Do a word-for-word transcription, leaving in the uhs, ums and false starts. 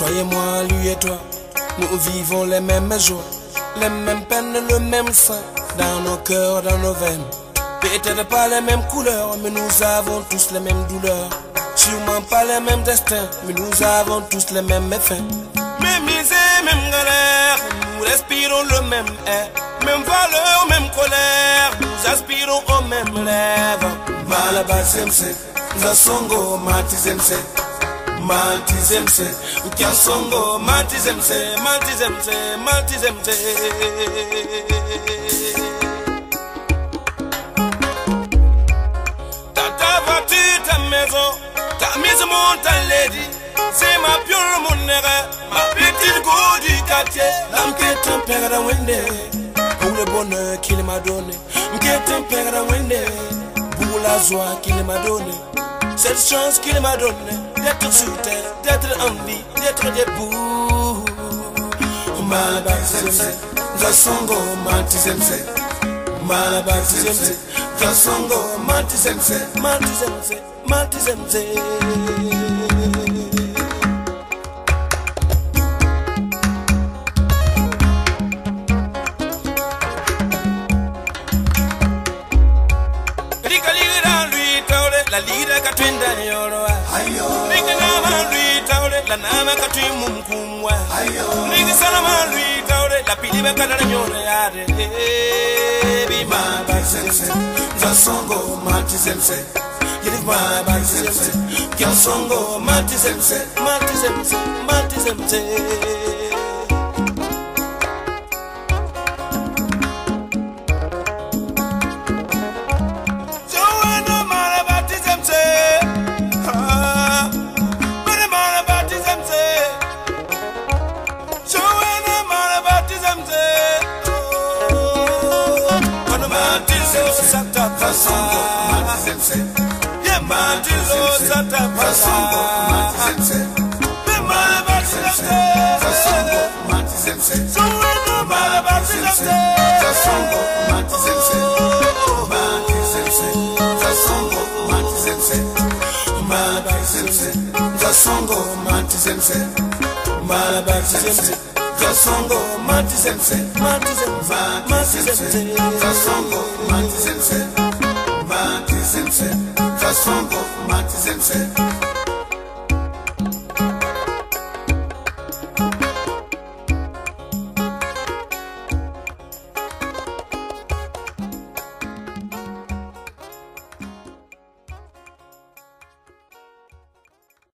et moi, lui et toi, nous vivons les mêmes jours, les mêmes peines, le même sang, dans nos cœurs, dans nos veines. Peut-être pas les mêmes couleurs, mais nous avons tous les mêmes douleurs. Sûrement pas les mêmes destins, mais nous avons tous les mêmes méfaits. Même misère, même galère, nous respirons le même air. Même valeur, même colère, nous aspirons au même rêve. Malabazemse, Zasongo, Matizemse, Matizemse, Kiasongo, Matizemse, Matizemse, Matizemse. Ta voiture, ta maison, ta mise monte à lady. C'est ma pure monnaie, ma petite go du quartier. L'âme qui est un père à Wendé, pour le bonheur qu'il m'a donné. Qui est un père à Wendé, pour la joie qu'il m'a donné. Cette chance qu'il m'a donnée, d'être sur terre, d'être en vie, d'être debout. Malabazemse, Zasongo, Matizemse, Malabazemse, Zasongo, Matizemse, Matizemse, Matizemse. La lira katwinda yoroa Niki nama lui taure la nama katwi mumkumwa Niki salama lui taure la piliba kadara nyore yade Bima bazemse Zasongo matizemse Yirif ma bazemse Kiasongo matizemse Matizemse Matizemse Zasongo matizemse, yeah matizemse. Zasongo matizemse, Zasongo matizemse, Zasongo matizemse, Zasongo matizemse, Zasongo matizemse, Zasongo matizemse, Zasongo matizemse, matizemse, Zasongo matizemse, matizemse, Zasongo matizemse.